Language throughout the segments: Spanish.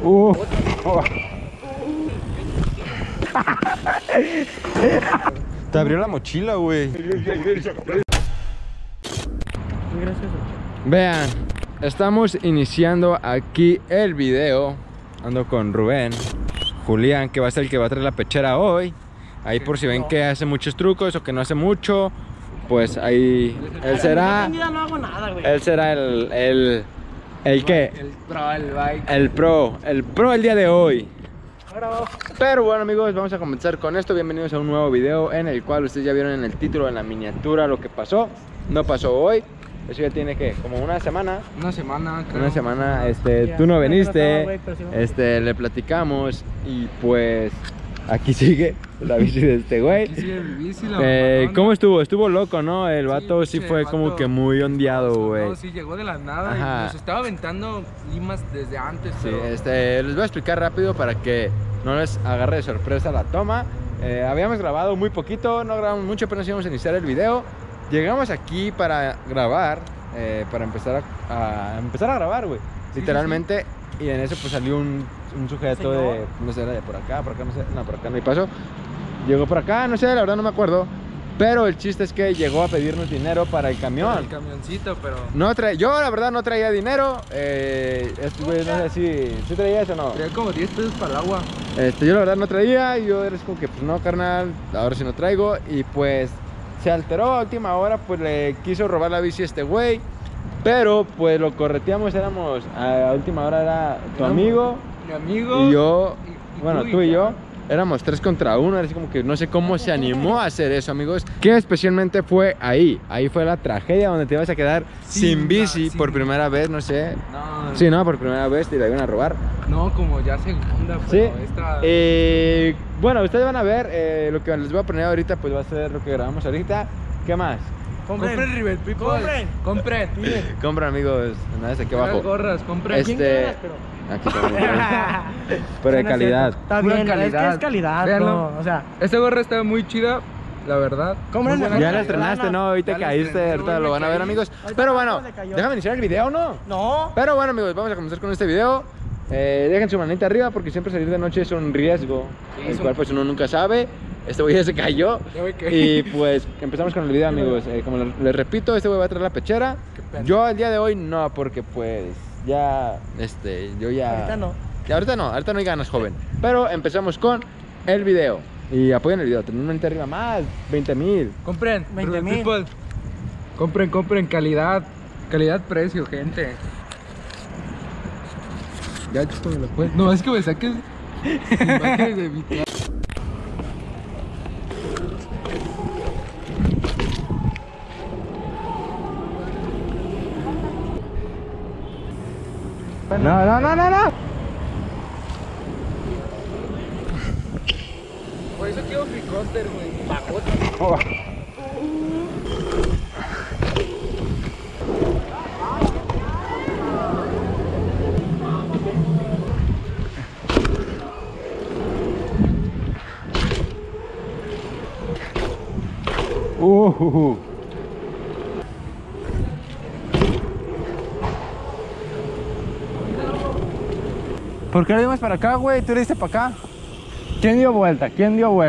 Oh. Te abrió la mochila, güey. Vean, estamos iniciando aquí el video. Ando con Rubén, Julián, que va a ser el que va a traer la pechera hoy. Ahí por si ven que hace muchos trucos o que no hace mucho, pues ahí él será. No hago nada, güey. Él será el qué? El pro el día de hoy. Pero bueno, amigos, vamos a comenzar con esto. Bienvenidos a un nuevo video en el cual ustedes ya vieron en el título, en la miniatura, lo que pasó. No pasó hoy. Eso ya tiene que como una semana. Una semana, creo. Una semana, tú no viniste. Le platicamos y pues aquí sigue la bici de este güey. Aquí sigue mi bici, la ¿Cómo estuvo? Estuvo loco, ¿no? El vato sí pinche fue vato como que muy ondeado, güey. No, sí, llegó de la nada. Ajá. Y nos estaba aventando limas desde antes. Sí, pero... les voy a explicar rápido para que no les agarre de sorpresa la toma. Habíamos grabado muy poquito, no grabamos mucho, pero nos íbamos a iniciar el video. Llegamos aquí para grabar, para empezar a grabar, güey. Literalmente, sí. Y en eso pues salió un sujeto de, no sé, era de por acá, no sé, no, por acá no hay paso. Llegó por acá, no sé, la verdad no me acuerdo. Pero el chiste es que llegó a pedirnos dinero para el camión. Para el camioncito, pero... No yo la verdad no traía dinero. No sé si traía eso o no. Traía como 10 pesos para el agua. Yo la verdad no traía. Y yo era como que pues no, carnal, ahora sí no traigo. Y pues se alteró a última hora, pues le quiso robar la bici a este güey. Pero pues lo correteamos, éramos a última hora era tu amigo. Mi amigo. Y yo, y bueno, tú y yo. Éramos 3 contra 1, así como que no sé cómo se animó a hacer eso, amigos. Que especialmente fue ahí fue la tragedia donde te ibas a quedar sin bici por primera vez, no sé. No, Sí, no, por primera vez te la iban a robar. No, como ya segunda, Sí. Esta... Bueno, ustedes van a ver, lo que les voy a poner ahorita, pues va a ser lo que grabamos ahorita. ¿Qué más? Compren River People. Compren. Compren, amigos, nada es aquí abajo. Gorras, compren. Aquí también. Pero de calidad. Está bien, es que es calidad, véanlo. no, o sea, Esta gorra está muy chida, la verdad. Ya la estrenaste, ¿no? Hoy te caíste, ahorita lo van a ver, amigos. Pero bueno, déjame iniciar el video, ¿no? No. Pero bueno, amigos, vamos a comenzar con este video. Dejen su manita arriba porque siempre salir de noche es un riesgo, el cual pues uno nunca sabe. Este güey ya se cayó. Y pues empezamos con el video, amigos. Como les repito, este güey va a traer la pechera. Yo el día de hoy no, porque pues ya, yo ya... Ahorita no. Ahorita no hay ganas, joven. Pero empezamos con el video. Y apoyen el video, tenemos una manita arriba más, 20,000. Compren, 20,000. Compren calidad, precio, gente. Ya, chúpamelo, pues. No, es que me saques imágenes de mi cara. No. Por eso quiero Fricoster, güey. Oh. ¿Por qué le dimos para acá, güey? ¿Tú le diste para acá? ¿Quién dio vuelta? Yo.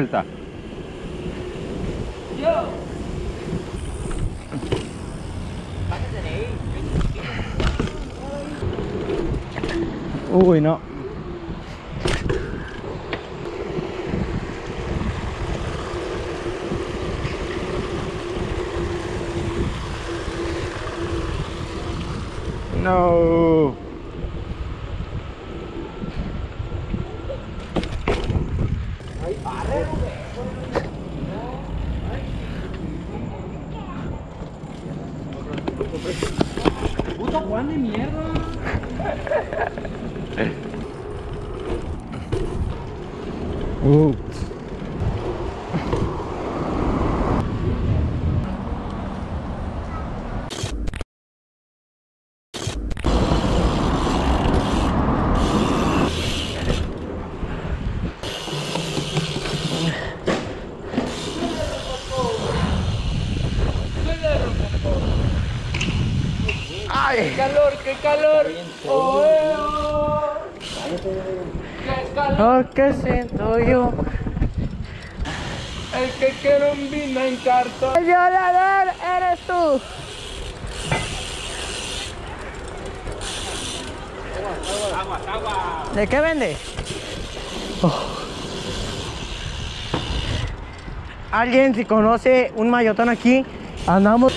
Uy, no. No. Puto Juan de mierda. ¡Ay! ¡Qué calor! ¡Qué calor! ¡Oh! Lo que siento yo. El que quiere un vino en cartón. El violador eres tú. ¿De qué vende? Oh. Alguien si conoce un mayotón aquí, andamos.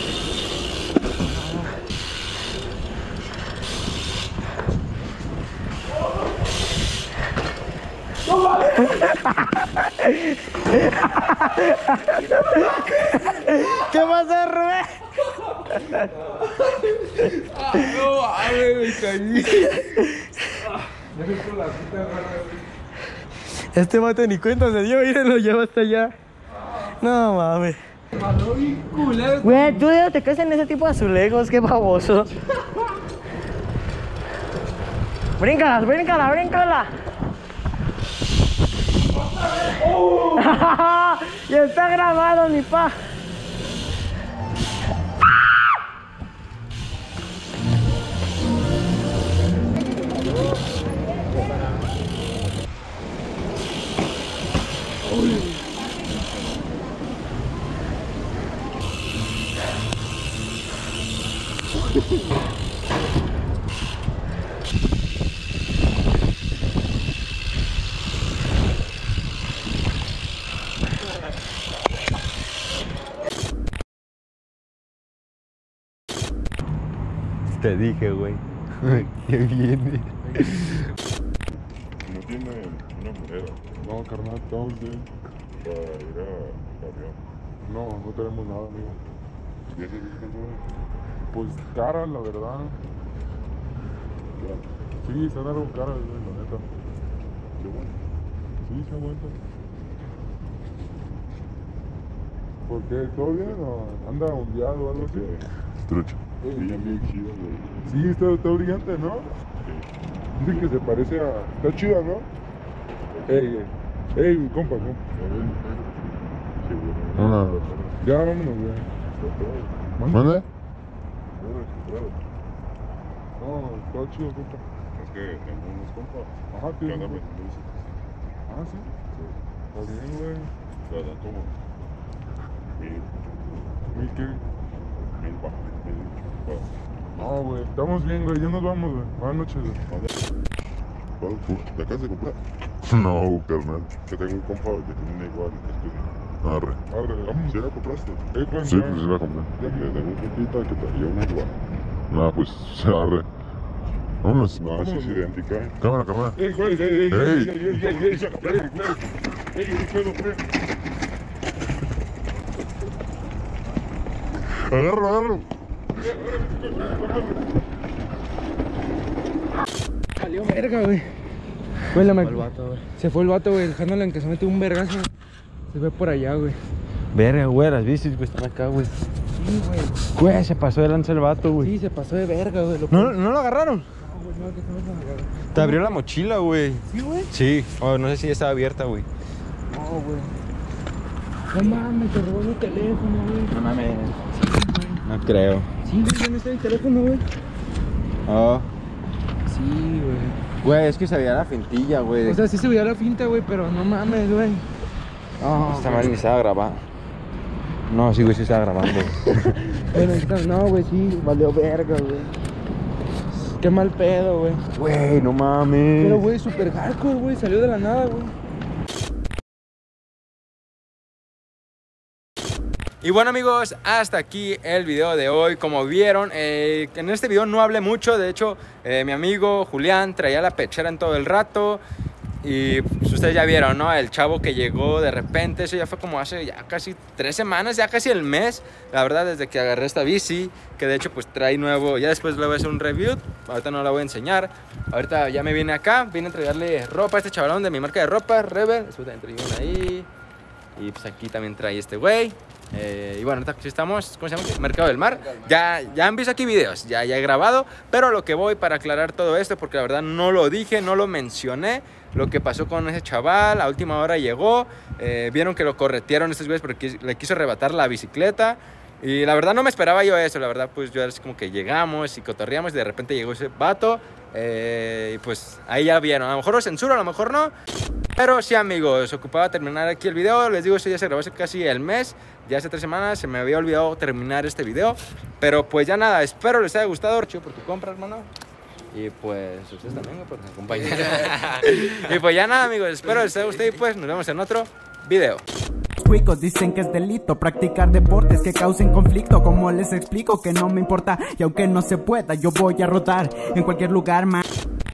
¿Qué pasa, Rubén? No, a ver, me caí. Este vato ni cuenta se dio, miren, lo lleva hasta allá. No mames. Güey, tú ya te crees en ese tipo de azulejos, qué baboso. Bríncala, bríncala, bríncala. Ya está grabado, mi pa. Te dije, güey. Que viene. No tiene una moneda No, carnal, estamos bien. para ir a avión. No, no tenemos nada, amigo. ¿Y ese que Pues cara, la verdad. Sí, están algo caras, güey, la neta. Qué bueno. Sí, se aguanta. ¿Por qué? ¿Todo bien o anda ondeado o algo así? Trucha. Bien, bien chido, güey. Sí, está brillante, ¿no? Sí. Dicen que se parece a... Está chida, ¿no? Ey, compa. Seguro. Ya, vámonos, güey. ¿Mande? No, está chido, compa. Es que tengo unos compas Ajá, que tío. andan vendiendo bicicletas. Ah, sí. Está bien, güey. La dan como 1000, ¿Y qué? 1000 bajas, 1000 bajas. No, güey, estamos bien, güey. Ya nos vamos, güey. Buenas noches, güey. ¿Te acabas de comprar? No, carnal. Que tengo un compa que tiene una igual. Arre. Arre, vamos. ¿Sí la compraste? ¿Cuándo? Sí, pues sí la compré. Que tengo un compita que traía una igual. No, pues arre. Vámonos. No, sí es idéntica. Cámara, cámara. Güey, Agarro. Salió verga, güey. Se fue el vato, güey, dejándole en que se mete un vergazo. Se ve por allá, güey. Verga, güey, las bicis, güey, están acá, güey. Sí, güey. Güey, se pasó de lanza el vato, güey. Sí, se pasó de verga, güey. ¿No lo agarraron? No, güey, no, que estamos a agarrar. Te abrió la mochila, güey. Sí, güey. Sí, no sé si ya estaba abierta, güey. No, güey. No mames, te robó mi teléfono, güey. No mames. Sí, güey. No creo. Sí, güey, ya no está mi teléfono, güey. Oh. Sí, güey. Güey, es que se veía la fintilla, güey. O sea, sí se veía la finta, güey, pero no mames, güey. No, Esta madre ni estaba grabando. No, sí, güey, sí estaba grabando. bueno, no, güey, sí, valió verga, güey. Qué mal pedo, güey. Güey, no mames. Pero, güey, super hardcore, güey, salió de la nada, güey. Y bueno, amigos, hasta aquí el video de hoy. Como vieron, en este video no hablé mucho. De hecho, mi amigo Julián traía la pechera en todo el rato. Y pues, ustedes ya vieron, ¿no? El chavo que llegó de repente. Eso ya fue como hace ya casi 3 semanas, ya casi el mes. La verdad, desde que agarré esta bici, que de hecho pues trae nuevo. Ya después le voy a hacer un review. Ahorita no la voy a enseñar. Ahorita ya me vine acá, vine a entregarle ropa a este chavalón de mi marca de ropa, Rebel. Después también traí una ahí. Y pues aquí también trae este güey. Y bueno, ahorita estamos, ¿cómo se llama? Mercado del Mar. Ya han visto aquí videos, ya he grabado. Pero a lo que voy para aclarar todo esto, porque la verdad no lo dije, no lo mencioné. Lo que pasó con ese chaval, a última hora llegó. Vieron que lo corretearon estos güeyes porque le quiso arrebatar la bicicleta. Y la verdad no me esperaba yo eso, la verdad pues yo es como que llegamos y cotorreamos y de repente llegó ese vato. Y pues ahí ya vieron, a lo mejor lo censuro, a lo mejor no. Pero sí, amigos, ocupaba terminar aquí el video. Les digo, esto ya se grabó hace casi el mes. Ya hace 3 semanas se me había olvidado terminar este video. Pero pues ya nada, espero les haya gustado. Chido por tu compra, hermano. Y pues ustedes también, por acompañar. Y pues ya nada, amigos, espero les haya gustado. Y pues nos vemos en otro video. Cuicos dicen que es delito practicar deportes que causen conflicto. Como les explico que no me importa, y aunque no se pueda, yo voy a rodar en cualquier lugar, man.